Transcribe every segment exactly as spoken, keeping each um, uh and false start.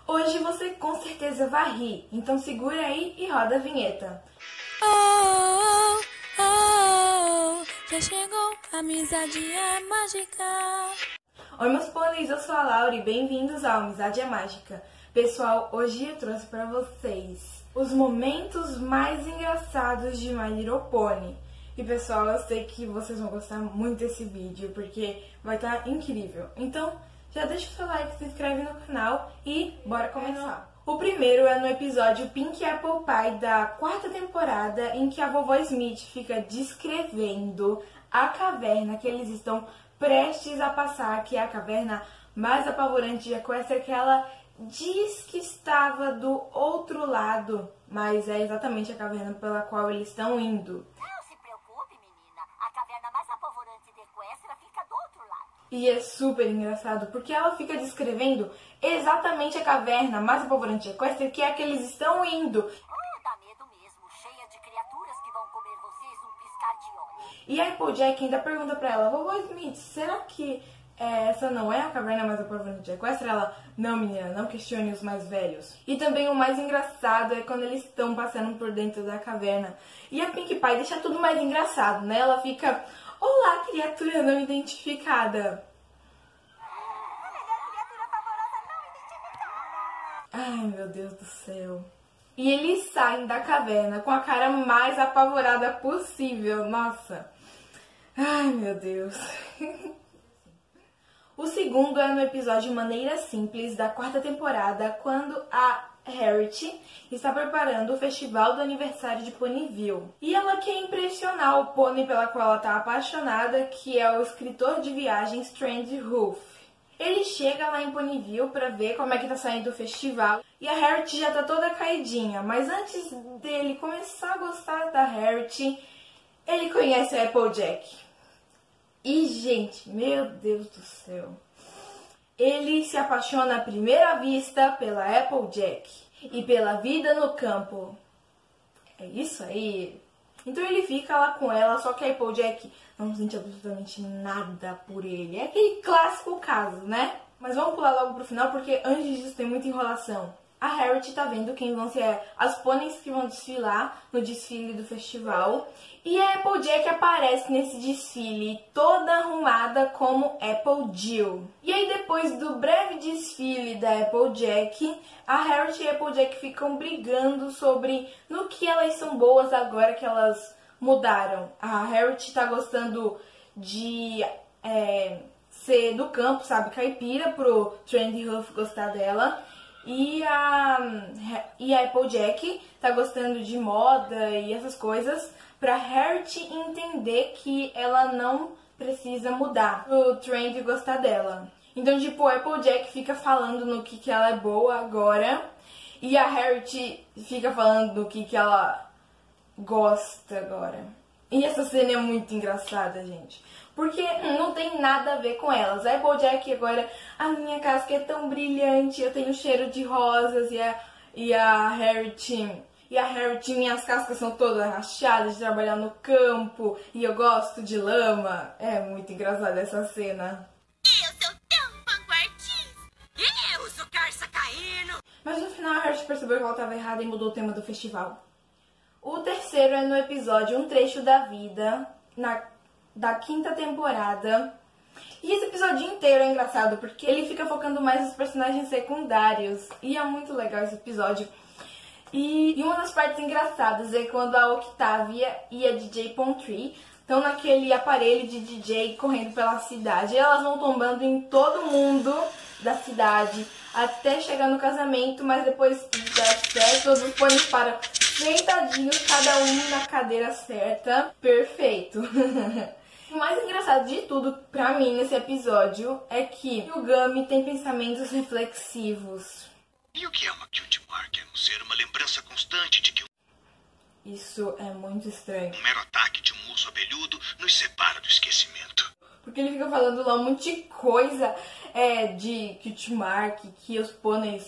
Hoje você com certeza vai rir, então segura aí e roda a vinheta. Oh, oh, oh, já chegou, amizade é mágica. Oi meus pôneis, eu sou a Laura e bem-vindos ao Amizade é Mágica. Pessoal, hoje eu trouxe para vocês os momentos mais engraçados de My Little Pony. E pessoal, eu sei que vocês vão gostar muito desse vídeo, porque vai estar incrível. Então, já deixa o seu like, se inscreve no canal e bora começar. O primeiro é no episódio Pink Apple Pie da quarta temporada, em que a vovó Smith fica descrevendo a caverna que eles estão prestes a passar, que é a caverna mais apavorante de Equestria, que ela diz que estava do outro lado, mas é exatamente a caverna pela qual eles estão indo. Não se preocupe, menina. A caverna mais apavorante de Equestria fica do outro lado. E é super engraçado, porque ela fica descrevendo exatamente a caverna mais apavorante de Equestria, que é a que eles estão indo. Oh, dá medo mesmo, cheia de criaturas que vão comer vocês num piscar de olhos. E a Applejack ainda pergunta pra ela, vovó Smith, será que é, essa não é a caverna mais apavorante de Equestria? Ela, não menina, não questione os mais velhos. E também o mais engraçado é quando eles estão passando por dentro da caverna. E a Pink Pie deixa tudo mais engraçado, né? Ela fica, olá, criatura não identificada. A melhor criatura pavorosa não identificada. Ai, meu Deus do céu. E eles saem da caverna com a cara mais apavorada possível. Nossa. Ai, meu Deus. O segundo é no episódio Maneira Simples, da quarta temporada, quando a Harriet está preparando o festival do aniversário de Ponyville. E ela quer impressionar o pônei pela qual ela está apaixonada, que é o escritor de viagens Trent Roof. Ele chega lá em Ponyville para ver como é que tá saindo o festival, e a Harriet já tá toda caidinha, mas antes dele começar a gostar da Harriet, ele conhece a Applejack. E, gente, meu Deus do céu, ele se apaixona à primeira vista pela Applejack e pela vida no campo. É isso aí. Então ele fica lá com ela, só que a Applejack não sente absolutamente nada por ele. É aquele clássico caso, né? Mas vamos pular logo pro final, porque antes disso tem muita enrolação. A Harriet tá vendo quem vão ser as pôneis que vão desfilar no desfile do festival. E a Applejack aparece nesse desfile toda arrumada como Apple Jill. E aí depois do breve desfile da Applejack, a Harriet e a Applejack ficam brigando sobre no que elas são boas agora que elas mudaram. A Harriet tá gostando de é, ser do campo, sabe, caipira, pro Trent Roof gostar dela. E a, e a Applejack tá gostando de moda e essas coisas, pra Harriet entender que ela não precisa mudar pro Trent gostar dela. Então, tipo, a Applejack fica falando no que, que ela é boa agora, e a Harriet fica falando do que, que ela gosta agora. E essa cena é muito engraçada, gente, porque não tem nada a ver com elas. A Applejack agora, a minha casca é tão brilhante, eu tenho cheiro de rosas, e a, e a Harriet, e a Harriet, minhas cascas são todas rachadas de trabalhar no campo, e eu gosto de lama. É muito engraçada essa cena. Eu sou tão vanguardista. Eu sou carça caindo. Mas no final a Harriet percebeu que ela estava errada e mudou o tema do festival. O terceiro é no episódio Um Trecho da Vida, na, da quinta temporada. E esse episódio inteiro é engraçado, porque ele fica focando mais nos personagens secundários. E é muito legal esse episódio. E, e uma das partes engraçadas é quando a Octavia e a D J Pontree estão naquele aparelho de D J correndo pela cidade. E elas vão tombando em todo mundo da cidade até chegar no casamento, mas depois dá certo, todos os pôneis param sentadinhos, cada um na cadeira certa. Perfeito. O mais engraçado de tudo pra mim nesse episódio é que o Gummy tem pensamentos reflexivos. E o que é uma cutie mark? A não ser uma lembrança constante de que Isso é muito estranho. um mero ataque de um urso abelhudo nos separa do esquecimento. Porque ele fica falando lá um monte de coisa é, de cutie mark, que os pôneis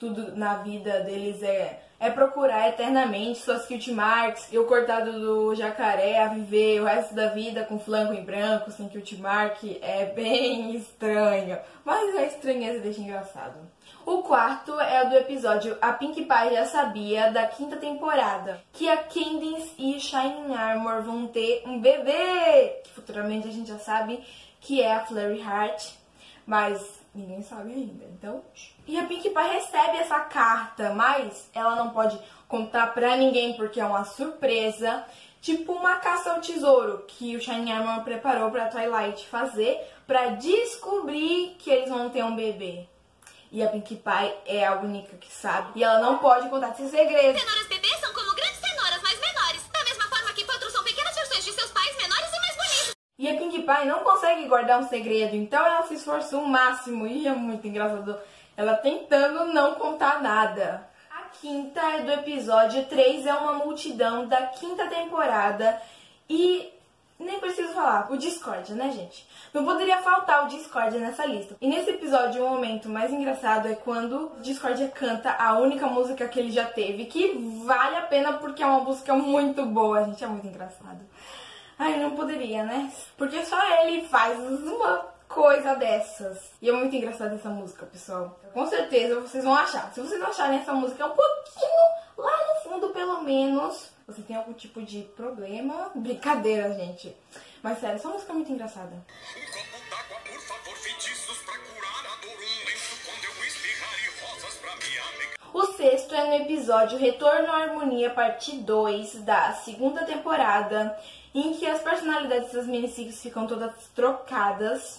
tudo na vida deles é, é procurar eternamente suas cute marks e o cortado do jacaré a viver o resto da vida com flanco em branco, sem cute mark, é bem estranho, mas a estranheza deixa engraçado. O quarto é o do episódio A Pinkie Pie Já Sabia, da quinta temporada, que a Candice e Shining Armor vão ter um bebê, que futuramente a gente já sabe que é a Flurry Heart, mas ninguém sabe ainda, então... E a Pinkie Pie recebe essa carta, mas ela não pode contar pra ninguém porque é uma surpresa, tipo uma caça ao tesouro que o Shining Armor preparou pra Twilight fazer pra descobrir que eles vão ter um bebê. E a Pinkie Pie é a única que sabe. E ela não pode contar esse segredo. Cenouras bebês são como grandes cenouras, mas menores. Da mesma forma que potros são pequenas versões de seus pais, menores e mais bonitos. E a Pinkie Pie não consegue guardar um segredo. Então ela se esforçou o máximo. E é muito engraçado ela tentando não contar nada. A quinta é do episódio três. É uma multidão da quinta temporada. E... nem preciso falar, o Discord, né, gente? Não poderia faltar o Discord nessa lista. E nesse episódio, o momento mais engraçado é quando o Discord canta a única música que ele já teve, que vale a pena porque é uma música muito boa, gente, é muito engraçado. Ai, não poderia, né? Porque só ele faz uma coisa dessas. E é muito engraçada essa música, pessoal. Com certeza vocês vão achar. Se vocês não acharem essa música um pouquinho lá no fundo, pelo menos... você tem algum tipo de problema? Brincadeira, gente. Mas sério, essa música é muito engraçada. Um copo d'água, por favor, feitiços pra curar a dor. Um lenço quando eu espirrar e rosas pra me alegrar. O sexto é no episódio Retorno à Harmonia, parte dois, da segunda temporada, em que as personalidades das minisseries ficam todas trocadas.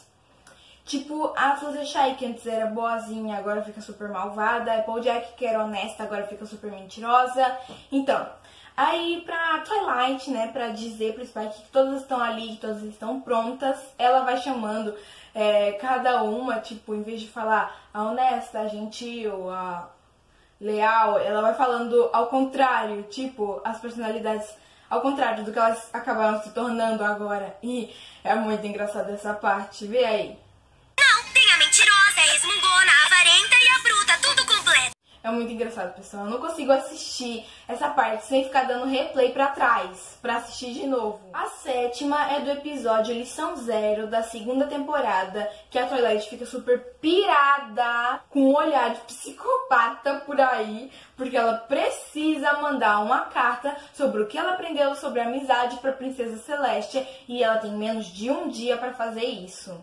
Tipo, a Fluttershy, que antes era boazinha, agora fica super malvada. A Applejack, que era honesta, agora fica super mentirosa. Então... aí pra Twilight, né, pra dizer pro Spike que todas estão ali, que todas estão prontas, ela vai chamando é, cada uma, tipo, em vez de falar a honesta, a gentil, a leal, ela vai falando ao contrário, tipo, as personalidades ao contrário do que elas acabaram se tornando agora. E é muito engraçado essa parte, vê aí. Não, tem a mentirosa, a resmungona, a avarenta e a bruta, tudo completo. É muito engraçado, pessoal. Eu não consigo assistir essa parte sem ficar dando replay pra trás, pra assistir de novo. A sétima é do episódio Lição Zero, da segunda temporada, que a Twilight fica super pirada, com um olhar de psicopata por aí, porque ela precisa mandar uma carta sobre o que ela aprendeu sobre a amizade pra Princesa Celestia, e ela tem menos de um dia pra fazer isso.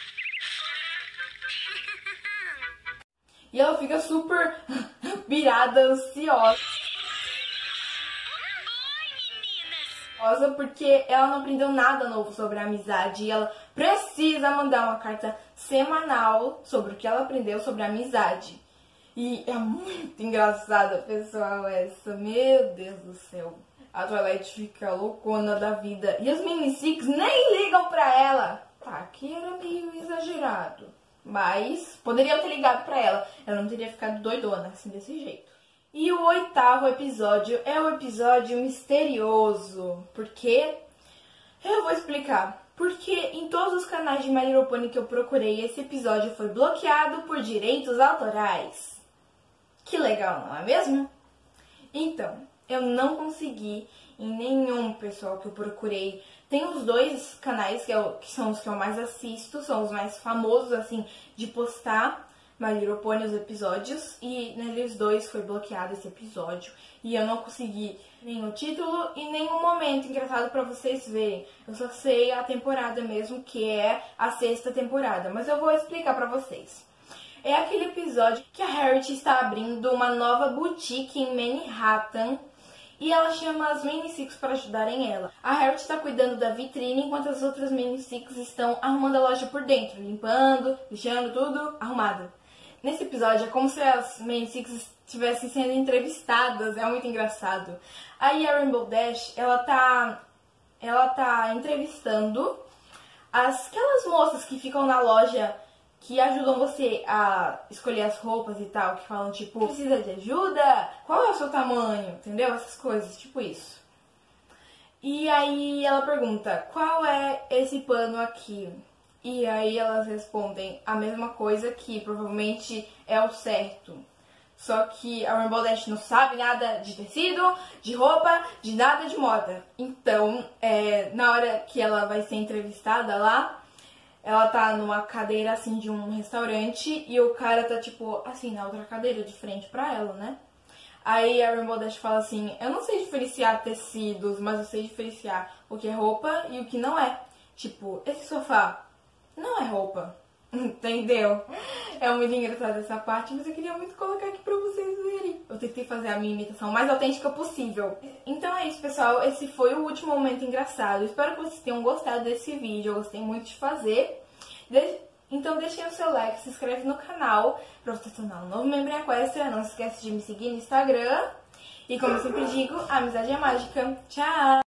E ela fica super pirada, ansiosa. Ansiosa porque ela não aprendeu nada novo sobre a amizade. E ela precisa mandar uma carta semanal sobre o que ela aprendeu sobre a amizade. E é muito engraçada, pessoal, essa. Meu Deus do céu. A Twilight fica loucona da vida. E as minisseries nem ligam pra ela. Tá, aqui era meio exagerado. Mas poderiam ter ligado pra ela. Ela não teria ficado doidona, assim, desse jeito. E o oitavo episódio é o episódio misterioso. Por quê? Eu vou explicar. Porque em todos os canais de My Little Pony que eu procurei, esse episódio foi bloqueado por direitos autorais. Que legal, não é mesmo? Então, eu não consegui em nenhum, pessoal, que eu procurei. Tem os dois canais que, eu, que são os que eu mais assisto, são os mais famosos, assim, de postar My Little Pony os episódios. E neles dois foi bloqueado esse episódio. E eu não consegui nem o título e nem o momento engraçado pra vocês verem. Eu só sei a temporada mesmo, que é a sexta temporada. Mas eu vou explicar pra vocês. É aquele episódio que a Harriet está abrindo uma nova boutique em Manhattan. E ela chama as minisseries para ajudarem ela. A Harriet está cuidando da vitrine, enquanto as outras minisseries estão arrumando a loja por dentro. Limpando, lixando, tudo arrumado. Nesse episódio é como se as minisseries estivessem sendo entrevistadas. É muito engraçado. Aí a Rainbow Dash, ela tá, ela tá entrevistando as, aquelas moças que ficam na loja, que ajudam você a escolher as roupas e tal, que falam tipo, precisa de ajuda? Qual é o seu tamanho? Entendeu? Essas coisas, tipo isso. E aí ela pergunta, qual é esse pano aqui? E aí elas respondem a mesma coisa, que provavelmente é o certo. Só que a Rainbow Dash não sabe nada de tecido, de roupa, de nada de moda. Então, é, na hora que ela vai ser entrevistada lá, ela tá numa cadeira, assim, de um restaurante e o cara tá, tipo, assim, na outra cadeira, de frente pra ela, né? Aí a Rainbow Dash fala assim, eu não sei diferenciar tecidos, mas eu sei diferenciar o que é roupa e o que não é. Tipo, esse sofá não é roupa, entendeu? É muito engraçada essa parte, mas eu queria muito colocar aqui pra vocês verem. Eu tentei fazer a minha imitação mais autêntica possível. Então é isso, pessoal. Esse foi o último momento engraçado. Espero que vocês tenham gostado desse vídeo. Eu gostei muito de fazer. De... Então deixem o seu like, se inscreve no canal pra você se tornar um novo membro em Equestria. Não se esquece de me seguir no Instagram. E como eu sempre digo, a amizade é mágica. Tchau!